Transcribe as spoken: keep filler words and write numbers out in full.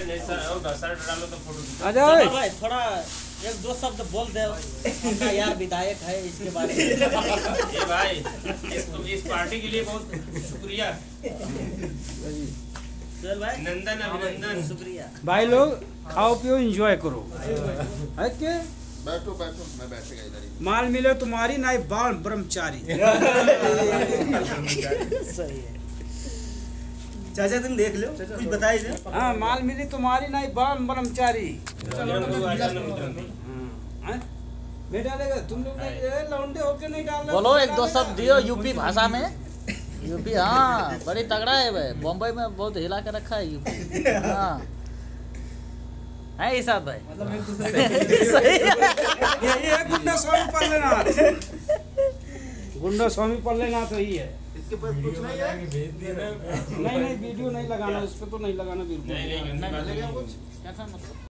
जैसा होगा शर्ट डालो तो फोटो आजा भाई थोड़ा एक दो शब्द बोल दे अपना यार विधायक है इसके बारे में। ये भाई इस, इस पार्टी के लिए बहुत शुक्रिया। चल भाई नंदन अभिनंदन शुक्रिया भाई लोग खाओ पियो एंजॉय करो है के बैठो बैठो मैं बैठेगा इधर ही। माल मिले तुम्हारी नाई बाल ब्रह्मचारी। सही है चाचा तुम देख लो कुछ बताइए दे। हाँ माल मिली तुम्हारी नाई बाल ब्रह्मचारी। नहीं डालेगा तुम लोग नहीं लौंडे होके नहीं डाल रहे। बोलो एक दो शब्द दियो यूपी भाषा में। यूपी हाँ बड़ी तगड़ा है भाई बम्बई में बहुत हिला के रखा है यूपी। हाँ है इसाद भाई मतलब एक दूसरे यही है गुंडा स्वामी पल्लेनाथ। गुंडा स्वामी पल्लेनाथ वही है। इसके पास कुछ नहीं है। नहीं नहीं वीडियो नहीं लगाना इस पे तो नहीं लगाना बिल्कुल। नहीं नहीं कुछ क्या था मतलब